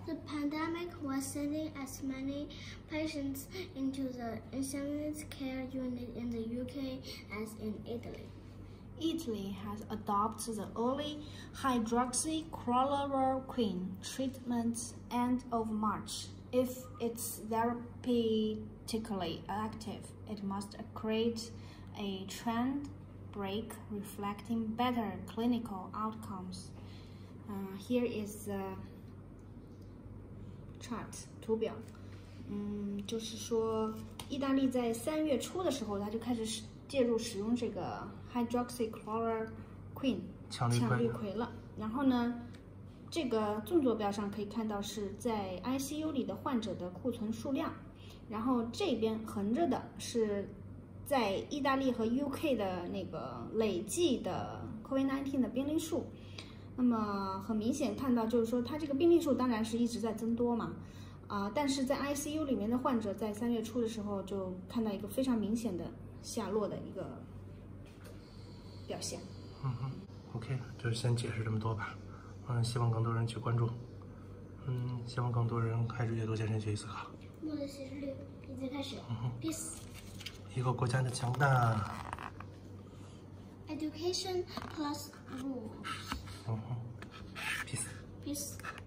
The pandemic was sending as many patients into the intensive care unit in the UK as in Italy. Italy has adopted the early hydroxychloroquine treatment end of March. If it's therapeutically active, it must create a trend break reflecting better clinical outcomes. Here is the chart 图表。就是说，意大利在3月初的时候，它就开始介入使用这个 hydroxychloroquine 羟氯喹了。然后呢，这个纵坐标上可以看到是在 ICU 里的患者的库存数量，然后这边横着的是在意大利和 UK 的那个累计的 COVID-19 的病例数。那么很明显看到，就是说它这个病例数当然是一直在增多嘛。但是在 ICU 里面的患者在3月初的时候就看到一个非常明显的下落的一个表现。 OK， 就先解释这么多吧。希望更多人去关注。希望更多人开始阅读健身学习思考。 目的46已经开始。Peace。 一个国家的强大。 Education plus rules. Peace. Peace.